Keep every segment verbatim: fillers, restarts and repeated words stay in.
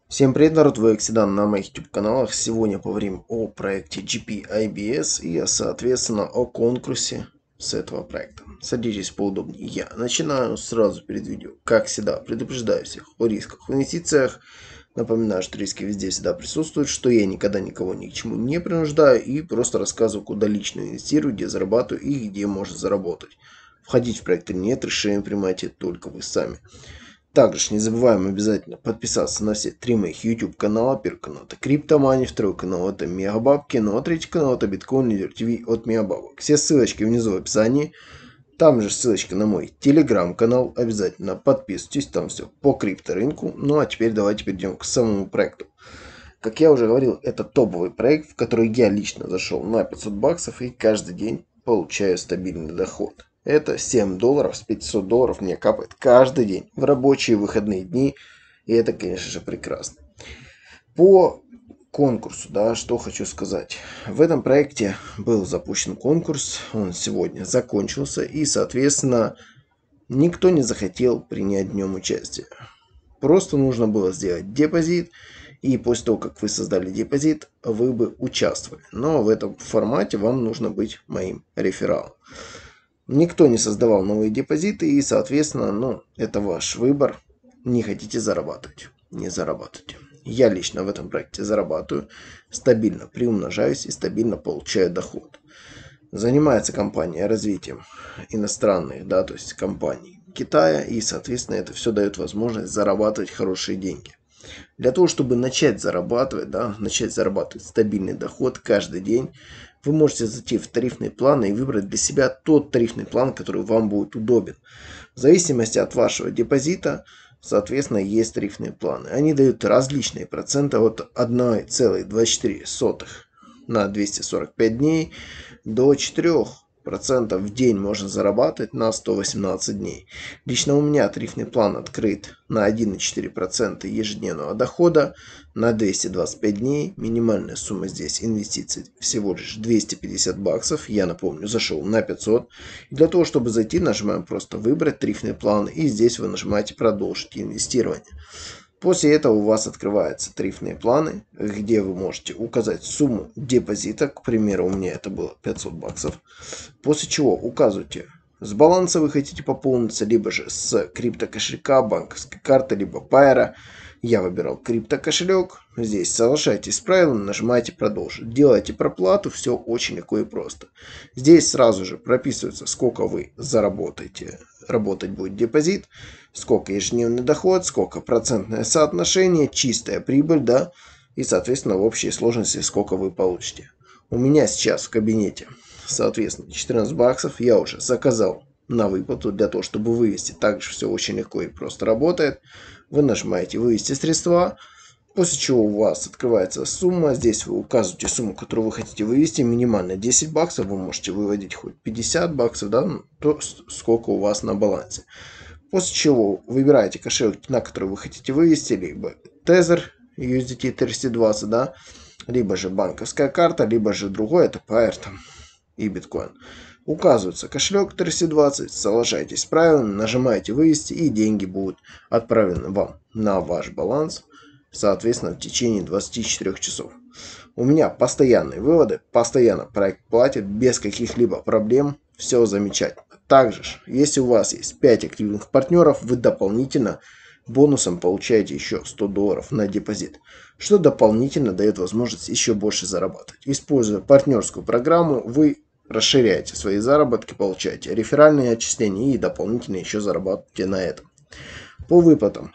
Всем привет, народ, вы Оксидан на моих YouTube каналах. Сегодня поговорим о проекте джи пи ай би эс и, соответственно, о конкурсе с этого проекта. Садитесь поудобнее. Я начинаю сразу перед видео. Как всегда, предупреждаю всех о рисках в инвестициях. Напоминаю, что риски везде всегда присутствуют, что я никогда никого ни к чему не принуждаю и просто рассказываю, куда лично инвестирую, где зарабатываю и где можно заработать. Входить в проект или нет, решение принимайте только вы сами. Также не забываем обязательно подписаться на все три моих YouTube канала. Первый канал это Криптомани, второй канал это Мегабабки, ну а третий канал это Биткоин Лидер ТВ от Мегабабок. Все ссылочки внизу в описании. Там же ссылочка на мой телеграм-канал. Обязательно подписывайтесь, там все по крипторынку. Ну а теперь давайте перейдем к самому проекту. Как я уже говорил, это топовый проект, в который я лично зашел на пятьсот баксов и каждый день получаю стабильный доход. Это семь долларов, с пятисот долларов мне капает каждый день в рабочие выходные дни. И это, конечно же, прекрасно. По конкурсу, да, что хочу сказать. В этом проекте был запущен конкурс, он сегодня закончился. И, соответственно, никто не захотел принять в нем участие. Просто нужно было сделать депозит. И после того, как вы создали депозит, вы бы участвовали. Но в этом формате вам нужно быть моим рефералом. Никто не создавал новые депозиты, и, соответственно, ну, это ваш выбор. Не хотите зарабатывать, не зарабатывайте. Я лично в этом проекте зарабатываю, стабильно приумножаюсь и стабильно получаю доход. Занимается компания развитием иностранных, да, то есть компаний Китая, и, соответственно, это все дает возможность зарабатывать хорошие деньги. Для того, чтобы начать зарабатывать, да, начать зарабатывать стабильный доход каждый день, вы можете зайти в тарифные планы и выбрать для себя тот тарифный план, который вам будет удобен. В зависимости от вашего депозита, соответственно, есть тарифные планы. Они дают различные проценты от одна целая двадцать четыре сотых на двести сорок пять дней до четырёх процентов в день можно зарабатывать на сто восемнадцать дней. Лично у меня тарифный план открыт на один и четыре десятых процента ежедневного дохода на двести двадцать пять дней. Минимальная сумма здесь инвестиций всего лишь двести пятьдесят баксов. Я напомню, зашел на пятьсот. И для того, чтобы зайти, нажимаем просто выбрать тарифный план. И здесь вы нажимаете продолжить инвестирование. После этого у вас открываются тарифные планы, где вы можете указать сумму депозита. К примеру, у меня это было пятьсот баксов. После чего указываете, с баланса вы хотите пополниться, либо же с криптокошелька, банковской карты, либо пайера. Я выбирал криптокошелек. Здесь соглашайтесь с правилами, нажимаете продолжить. Делайте проплату, все очень легко и просто. Здесь сразу же прописывается, сколько вы заработаете. Работать будет депозит, сколько ежедневный доход, сколько процентное соотношение, чистая прибыль, да, и, соответственно, в общей сложности сколько вы получите. У меня сейчас в кабинете, соответственно, четырнадцать баксов я уже заказал на выплату для того, чтобы вывести. Также все очень легко и просто работает. Вы нажимаете «Вывести средства», после чего у вас открывается сумма. Здесь вы указываете сумму, которую вы хотите вывести. Минимально десять баксов. Вы можете выводить хоть пятьдесят баксов, да, то сколько у вас на балансе. После чего выбираете кошелек, на который вы хотите вывести, либо Tether ю эс ди ти триста двадцать, да, либо же банковская карта, либо же другой, это Pair там и биткоин. Указывается кошелек триста двадцать, соглашайтесь с правилами, нажимаете «Вывести», и деньги будут отправлены вам на ваш баланс, соответственно, в течение двадцати четырёх часов. У меня постоянные выводы, постоянно проект платит, без каких-либо проблем, все замечательно. Также, если у вас есть пять активных партнеров, вы дополнительно бонусом получаете еще сто долларов на депозит, что дополнительно дает возможность еще больше зарабатывать. Используя партнерскую программу, вы расширяете свои заработки, получаете реферальные отчисления и дополнительно еще зарабатываете на этом. По выплатам.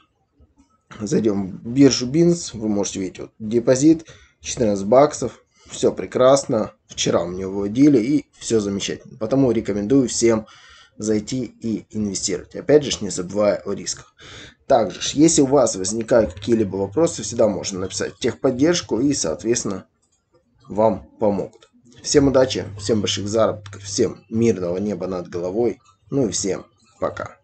Зайдем в биржу бинс, вы можете видеть вот, депозит четырнадцать баксов, все прекрасно, вчера мне выводили и все замечательно. Потому рекомендую всем зайти и инвестировать. Опять же, не забывая о рисках. Также, если у вас возникают какие-либо вопросы, всегда можно написать в техподдержку и, соответственно, вам помогут. Всем удачи, всем больших заработков, всем мирного неба над головой, ну и всем пока.